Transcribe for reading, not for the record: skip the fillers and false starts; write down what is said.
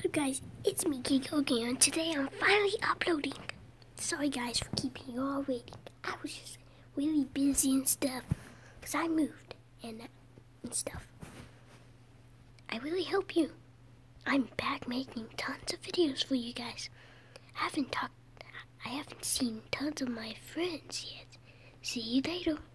What up guys, it's me Kiko again, and today I'm finally uploading. Sorry guys for keeping you all waiting. I was just really busy and stuff, because I moved and stuff. I really hope you. I'm back making tons of videos for you guys. I haven't seen tons of my friends yet. See you later.